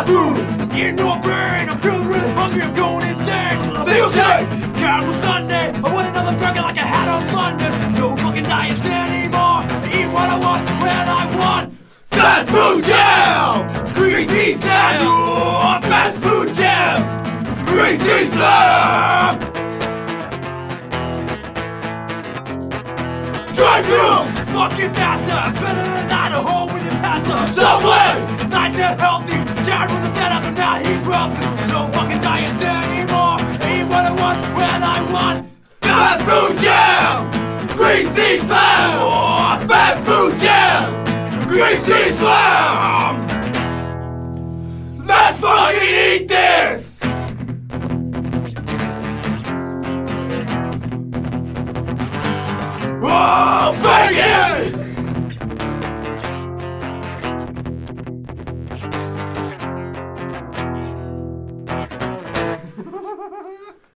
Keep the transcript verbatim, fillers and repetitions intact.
fast food in your brain. I'm feeling really hungry, I'm going insane. Things change. Casual Sunday, I want another burger like I had on Monday. No fucking diets anymore. I eat what I want when I want. Fast food jam, greasy slam. Oh, fast food jam, greasy slam. Drive through, fucking faster, better than Idaho with your pasta. Subway, nice and healthy. Jared was a fat ass and now he's wealthy. No fucking diets anymore. Eat what I want when I want. Fast food jam, greasy slam. Oh, fast food jam, greasy slam. Let's fucking eat this.